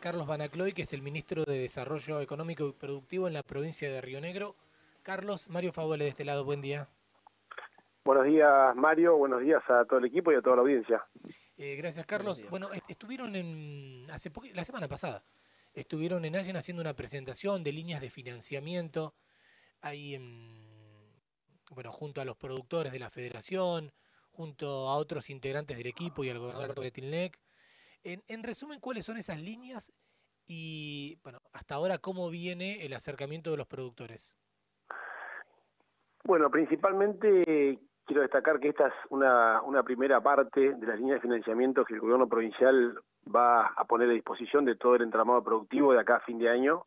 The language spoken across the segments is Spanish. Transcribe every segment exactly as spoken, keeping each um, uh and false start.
Carlos Banacloy, que es el ministro de Desarrollo Económico y Productivo en la provincia de Río Negro. Carlos, Mario Favole de este lado, buen día. Buenos días, Mario, buenos días a todo el equipo y a toda la audiencia. Eh, gracias, Carlos. Bueno, est estuvieron en, hace poco, la semana pasada, estuvieron en Allen haciendo una presentación de líneas de financiamiento, ahí en, bueno, junto a los productores de la federación, junto a otros integrantes del equipo y al gobernador de Tilnec. En, en resumen, ¿cuáles son esas líneas? Y, bueno, hasta ahora, ¿cómo viene el acercamiento de los productores? Bueno, principalmente quiero destacar que esta es una, una primera parte de las líneas de financiamiento que el gobierno provincial va a poner a disposición de todo el entramado productivo de acá a fin de año.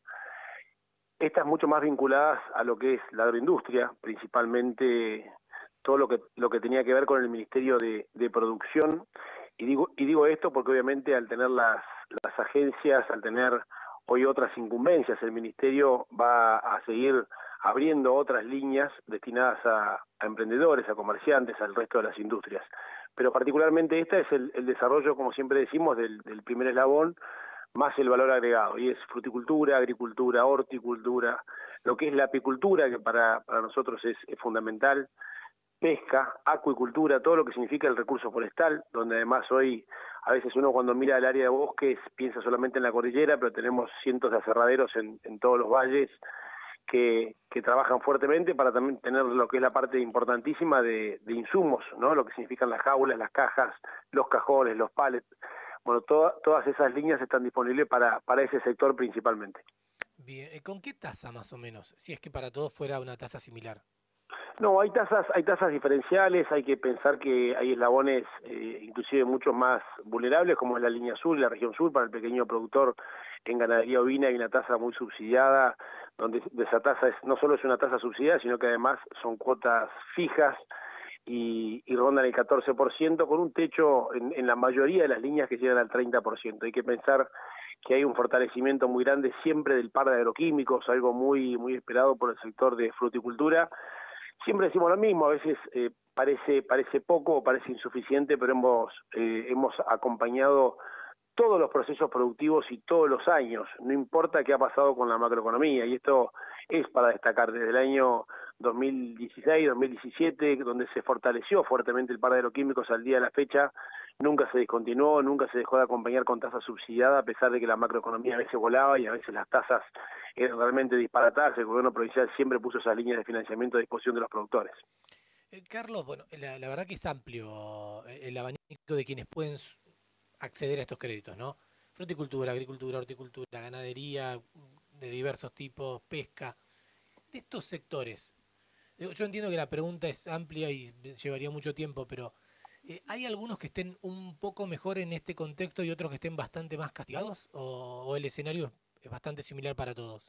Estas mucho más vinculadas a lo que es la agroindustria, principalmente todo lo que lo que tenía que ver con el Ministerio de, de Producción. Y digo y digo esto porque obviamente al tener las, las agencias, al tener hoy otras incumbencias, el Ministerio va a seguir abriendo otras líneas destinadas a, a emprendedores, a comerciantes, al resto de las industrias. Pero particularmente esta es el, el desarrollo, como siempre decimos, del, del primer eslabón, más el valor agregado, y es fruticultura, agricultura, horticultura, lo que es la apicultura, que para, para nosotros es, es fundamental, pesca, acuicultura, todo lo que significa el recurso forestal, donde además hoy a veces uno cuando mira el área de bosques piensa solamente en la cordillera, pero tenemos cientos de aserraderos en, en todos los valles que, que trabajan fuertemente para también tener lo que es la parte importantísima de, de insumos, ¿no? Lo que significan las jaulas, las cajas, los cajones, los pallets. Bueno, to, todas esas líneas están disponibles para, para ese sector principalmente. Bien, ¿con qué tasa más o menos? Si es que para todos fuera una tasa similar. No, hay tasas, hay tasas diferenciales, hay que pensar que hay eslabones eh, inclusive mucho más vulnerables, como es la línea sur, la región sur, para el pequeño productor en ganadería ovina hay una tasa muy subsidiada, donde esa tasa es, no solo es una tasa subsidiada, sino que además son cuotas fijas y, y rondan el catorce por ciento, con un techo en, en la mayoría de las líneas que llegan al treinta por ciento. Hay que pensar que hay un fortalecimiento muy grande siempre del par de agroquímicos, algo muy, muy esperado por el sector de fruticultura. Siempre decimos lo mismo, a veces eh, parece parece poco o parece insuficiente, pero hemos eh, hemos acompañado todos los procesos productivos y todos los años, no importa qué ha pasado con la macroeconomía, y esto es para destacar desde el año dos mil dieciséis, dos mil diecisiete, donde se fortaleció fuertemente el par de agroquímicos al día de la fecha, nunca se discontinuó, nunca se dejó de acompañar con tasas subsidiadas, a pesar de que la macroeconomía a veces volaba y a veces las tasas eran realmente disparatadas. El gobierno provincial siempre puso esas líneas de financiamiento a disposición de los productores. Eh, Carlos, bueno, la, la verdad que es amplio eh, el abanico de quienes pueden acceder a estos créditos, ¿no? Fruticultura, agricultura, horticultura, ganadería de diversos tipos, pesca. De estos sectores, yo entiendo que la pregunta es amplia y llevaría mucho tiempo, pero eh, ¿hay algunos que estén un poco mejor en este contexto y otros que estén bastante más castigados? ¿O, o el escenario es bastante similar para todos?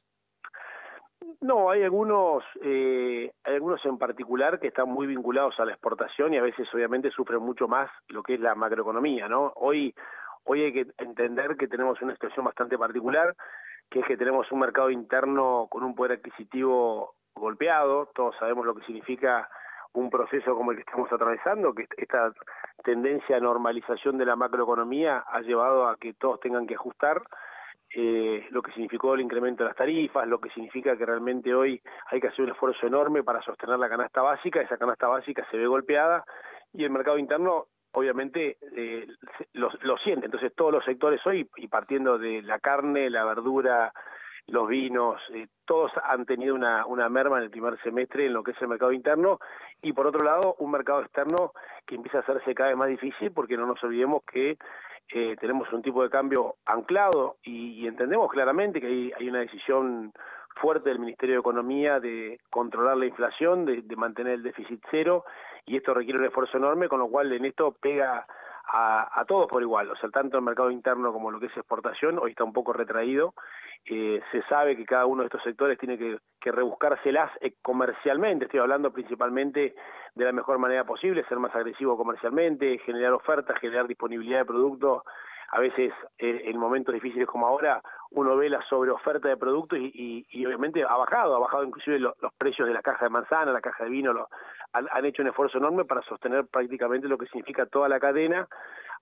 No, hay algunos, eh, hay algunos en particular que están muy vinculados a la exportación y a veces obviamente sufren mucho más lo que es la macroeconomía, ¿no? Hoy, hoy hay que entender que tenemos una situación bastante particular, que es que tenemos un mercado interno con un poder adquisitivo golpeado. Todos sabemos lo que significa un proceso como el que estamos atravesando, que esta tendencia a normalización de la macroeconomía ha llevado a que todos tengan que ajustar. Eh, lo que significó el incremento de las tarifas, lo que significa que realmente hoy hay que hacer un esfuerzo enorme para sostener la canasta básica. Esa canasta básica se ve golpeada y el mercado interno obviamente eh, lo, lo siente. Entonces todos los sectores hoy, y partiendo de la carne, la verdura, los vinos, eh, todos han tenido una, una merma en el primer semestre en lo que es el mercado interno, y por otro lado un mercado externo que empieza a hacerse cada vez más difícil, porque no nos olvidemos que Eh, tenemos un tipo de cambio anclado y, y entendemos claramente que hay, hay una decisión fuerte del Ministerio de Economía de controlar la inflación, de, de mantener el déficit cero, y esto requiere un esfuerzo enorme, con lo cual en esto pega a, a todos por igual. O sea, tanto el mercado interno como lo que es exportación hoy está un poco retraído. Eh, se sabe que cada uno de estos sectores tiene que, que rebuscárselas eh, comercialmente. Estoy hablando principalmente de la mejor manera posible, ser más agresivo comercialmente, generar ofertas, generar disponibilidad de productos. A veces eh, en momentos difíciles como ahora uno ve la sobreoferta de productos y, y, y obviamente ha bajado, ha bajado inclusive lo, los precios de la caja de manzana, la caja de vino, lo, han, han hecho un esfuerzo enorme para sostener prácticamente lo que significa toda la cadena,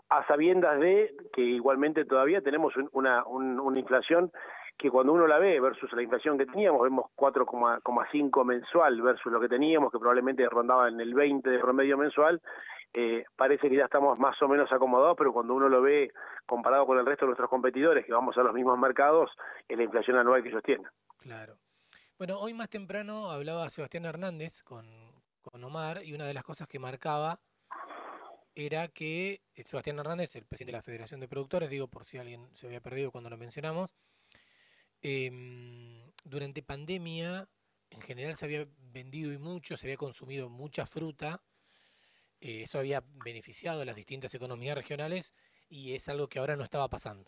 a sabiendas de que igualmente todavía tenemos una, un, una inflación que cuando uno la ve versus la inflación que teníamos, vemos cuatro coma cinco mensual versus lo que teníamos, que probablemente rondaba en el veinte de promedio mensual, eh, parece que ya estamos más o menos acomodados, pero cuando uno lo ve comparado con el resto de nuestros competidores, que vamos a los mismos mercados, es la inflación anual que ellos tienen. Claro. Bueno, hoy más temprano hablaba Sebastián Hernández con, con Omar y una de las cosas que marcaba era que Sebastián Hernández, el presidente de la Federación de Productores, digo por si alguien se había perdido cuando lo mencionamos, eh, durante pandemia en general se había vendido y mucho, se había consumido mucha fruta, eh, eso había beneficiado a las distintas economías regionales y es algo que ahora no estaba pasando.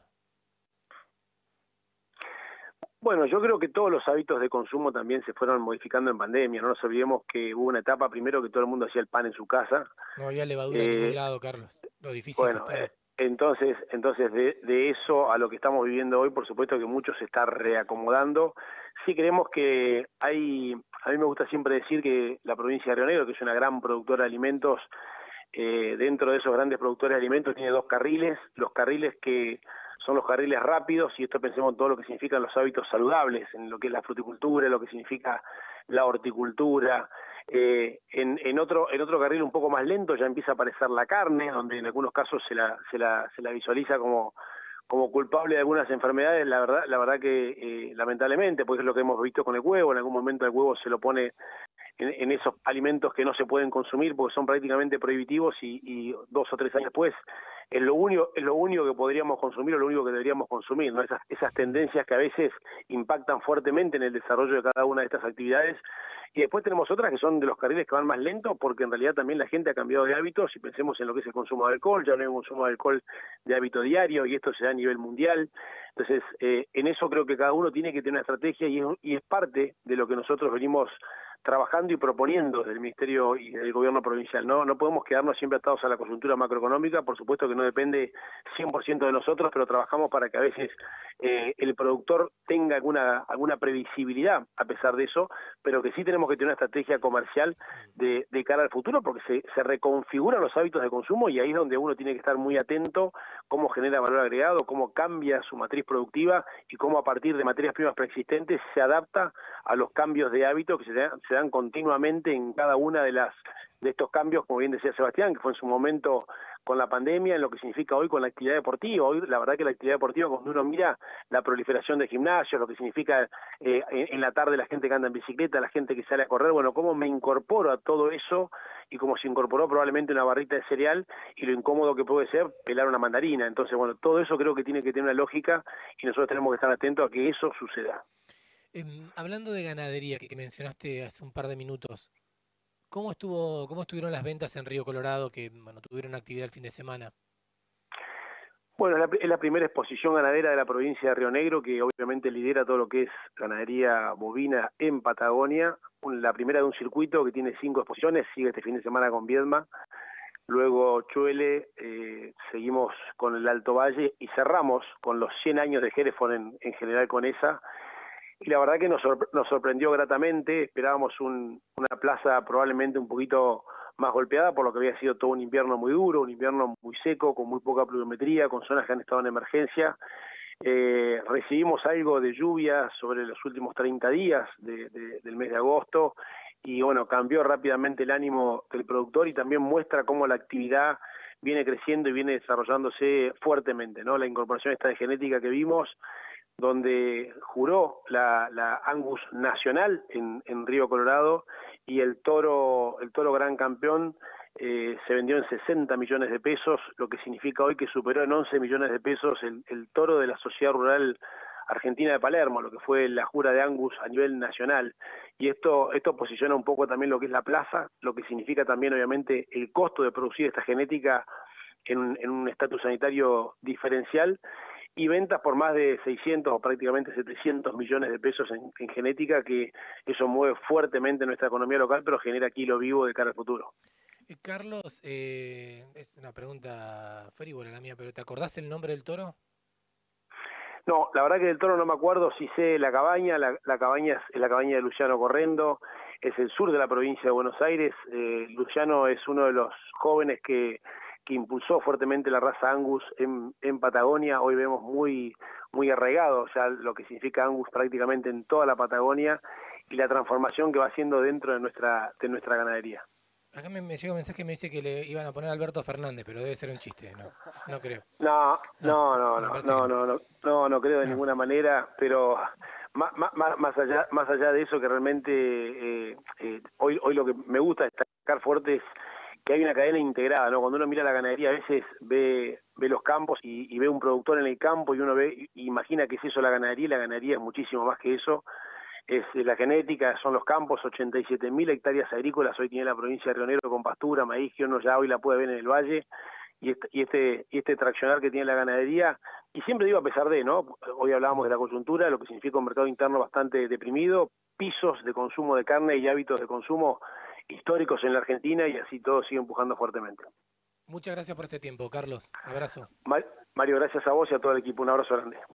Bueno, yo creo que todos los hábitos de consumo también se fueron modificando en pandemia. No nos olvidemos que hubo una etapa primero que todo el mundo hacía el pan en su casa. No había levadura en ningún Eh, lado, Carlos, lo difícil que bueno, estaba. eh, entonces, entonces de, de eso a lo que estamos viviendo hoy, por supuesto que mucho se está reacomodando. Sí creemos que hay, a mí me gusta siempre decir que la provincia de Río Negro, que es una gran productora de alimentos, eh, dentro de esos grandes productores de alimentos tiene dos carriles, los carriles que son los carriles rápidos, y esto pensemos en todo lo que significan los hábitos saludables, en lo que es la fruticultura, lo que significa la horticultura. Eh, en, en otro en otro carril un poco más lento ya empieza a aparecer la carne, donde en algunos casos se la, se la, se la visualiza como como culpable de algunas enfermedades, la verdad la verdad que eh, lamentablemente, porque es lo que hemos visto con el huevo, en algún momento el huevo se lo pone en, en esos alimentos que no se pueden consumir porque son prácticamente prohibitivos y, y dos o tres años después es lo único es lo único que podríamos consumir o lo único que deberíamos consumir, ¿no? Esas, esas tendencias que a veces impactan fuertemente en el desarrollo de cada una de estas actividades. Y después tenemos otras que son de los carriles que van más lento, porque en realidad también la gente ha cambiado de hábitos, y pensemos en lo que es el consumo de alcohol, ya no hay un consumo de alcohol de hábito diario, y esto se da a nivel mundial. Entonces, eh, en eso creo que cada uno tiene que tener una estrategia, y es, y es parte de lo que nosotros venimos trabajando y proponiendo desde el Ministerio y del Gobierno provincial. No no podemos quedarnos siempre atados a la coyuntura macroeconómica, por supuesto que no depende cien por ciento de nosotros, pero trabajamos para que a veces eh, el productor tenga alguna alguna previsibilidad a pesar de eso, pero que sí tenemos que tener una estrategia comercial de, de cara al futuro, porque se, se reconfiguran los hábitos de consumo, y ahí es donde uno tiene que estar muy atento cómo genera valor agregado, cómo cambia su matriz productiva y cómo a partir de materias primas preexistentes se adapta a los cambios de hábito que se dan, se dan continuamente en cada una de las de estos cambios, como bien decía Sebastián, que fue en su momento con la pandemia, en lo que significa hoy con la actividad deportiva. Hoy la verdad que la actividad deportiva, cuando uno mira la proliferación de gimnasios, lo que significa eh, en, en la tarde la gente que anda en bicicleta, la gente que sale a correr, bueno, cómo me incorporo a todo eso, y cómo se incorporó probablemente una barrita de cereal, y lo incómodo que puede ser pelar una mandarina. Entonces, bueno, todo eso creo que tiene que tener una lógica, y nosotros tenemos que estar atentos a que eso suceda. Eh, hablando de ganadería, que, que mencionaste hace un par de minutos, ¿cómo estuvo, cómo estuvieron las ventas en Río Colorado, que bueno, tuvieron actividad el fin de semana? Bueno, es la, es la primera exposición ganadera de la provincia de Río Negro, que obviamente lidera todo lo que es ganadería bovina en Patagonia. Un, la primera de un circuito que tiene cinco exposiciones, sigue este fin de semana con Viedma, luego Chuele, eh, seguimos con el Alto Valle y cerramos con los cien años de Hereford en, en general con esa. Y la verdad que nos, sorpre nos sorprendió gratamente. Esperábamos un, una plaza probablemente un poquito más golpeada, por lo que había sido todo un invierno muy duro, un invierno muy seco, con muy poca pluviometría, con zonas que han estado en emergencia. Eh, recibimos algo de lluvia sobre los últimos treinta días de, de, del mes de agosto, y bueno, cambió rápidamente el ánimo del productor, y también muestra cómo la actividad viene creciendo y viene desarrollándose fuertemente, ¿no? La incorporación esta de genética que vimos, donde juró la, la Angus Nacional en, en Río Colorado, y el toro el toro gran campeón eh, se vendió en sesenta millones de pesos, lo que significa hoy que superó en once millones de pesos el, el toro de la Sociedad Rural Argentina de Palermo, lo que fue la jura de Angus a nivel nacional. Y esto esto posiciona un poco también lo que es la plaza, lo que significa también obviamente el costo de producir esta genética en, en un estatus sanitario diferencial, y ventas por más de seiscientos o prácticamente setecientos millones de pesos en, en genética, que eso mueve fuertemente nuestra economía local, pero genera kilo vivo de cara al futuro. Eh, Carlos, eh, es una pregunta frívola la mía, pero ¿te acordás el nombre del toro? No, la verdad que del toro no me acuerdo, sí sé la cabaña, la, la cabaña es, es la cabaña de Luciano Correndo, es el sur de la provincia de Buenos Aires. eh, Luciano es uno de los jóvenes que que impulsó fuertemente la raza Angus en, en Patagonia, hoy vemos muy, muy arraigado ya lo que significa Angus prácticamente en toda la Patagonia y la transformación que va haciendo dentro de nuestra, de nuestra ganadería. Acá me, me llega un mensaje que me dice que le iban a poner a Alberto Fernández, pero debe ser un chiste, no, no creo. No, No, no, no, me no, parece que no, no. no, no, no, no creo de No. ninguna manera, pero más, más, más allá, más allá de eso que realmente eh, eh, hoy, hoy lo que me gusta destacar fuerte es que hay una cadena integrada, ¿no? Cuando uno mira la ganadería a veces ve, ve los campos y, y ve un productor en el campo y uno ve, y imagina que es eso la ganadería, y la ganadería es muchísimo más que eso. Es eh, la genética, son los campos, ochenta y siete mil hectáreas agrícolas, hoy tiene la provincia de Río Negro con pastura, maíz, que uno ya hoy la puede ver en el valle, y este, y este, y este traccionar que tiene la ganadería, y siempre digo a pesar de, ¿no? Hoy hablábamos de la coyuntura, lo que significa un mercado interno bastante deprimido, pisos de consumo de carne y hábitos de consumo históricos en la Argentina, y así todo sigue empujando fuertemente. Muchas gracias por este tiempo, Carlos. Abrazo. Mario, gracias a vos y a todo el equipo, un abrazo grande.